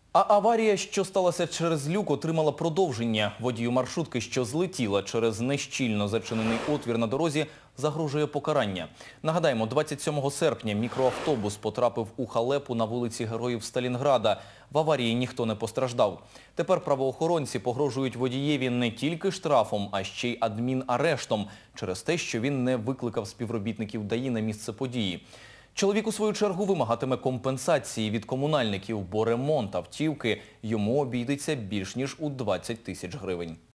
А аварія, що сталася через люк, отримала продовження. Водію маршрутки, що злетіла через нещільно зачинений отвір на дорозі, загрожує покарання. Нагадаємо, 27 серпня мікроавтобус потрапив у халепу на вулиці Героїв Сталінграда. В аварії ніхто не постраждав. Тепер правоохоронці погрожують водієві не тільки штрафом, а ще й адмінарештом через те, що він не викликав співробітників ДАІ на місце події. Чоловік, у свою чергу, вимагатиме компенсації від комунальників, бо ремонт автівки йому обійдеться більш ніж у 20 тисяч гривень.